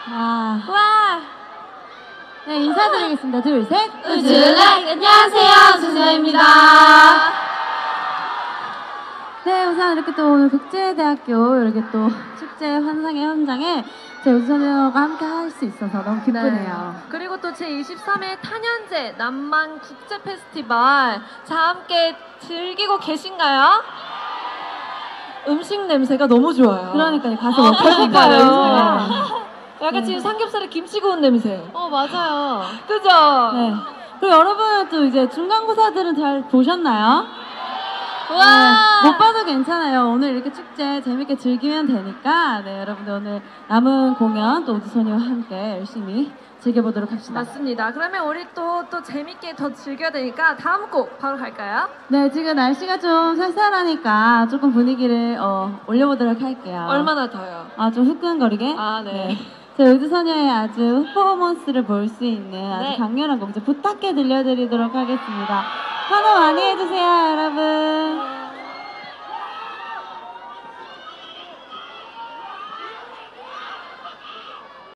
와! 네, 인사드리겠습니다. 둘, 셋. 우즈라이! 안녕하세요, 주소입니다. 네, 우선 이렇게 또 오늘 국제대학교 이렇게 또 축제 환상의 현장에 제 우주소녀가 함께 할 수 있어서 너무 기쁘네요. 그리고 또 제23회 탄현제 남만 국제 페스티벌 자 함께 즐기고 계신가요? 음식 냄새가 너무 좋아요. 그러니까요, 가서 먹으니까요. 약간 지금 삼겹살에 김치 구운 냄새. 맞아요. 그죠? 네. 그리고 여러분 또 이제 중간고사들은 잘 보셨나요? 와! 네, 못 봐도 괜찮아요. 오늘 이렇게 축제 재밌게 즐기면 되니까 네, 여러분들 오늘 남은 공연 또 우주소녀와 함께 열심히 즐겨보도록 합시다. 맞습니다. 그러면 우리 또 재밌게 더 즐겨야 되니까 다음 곡 바로 갈까요? 네, 지금 날씨가 좀 쌀쌀하니까 조금 분위기를 올려보도록 할게요. 얼마나 더요? 좀 후끈거리게? 네. 저희 우주소녀의 아주 퍼포먼스를 볼 수 있는 아주 네. 강렬한 곡 이제 부탁해 들려드리도록 하겠습니다. 환호 많이 해주세요, 여러분.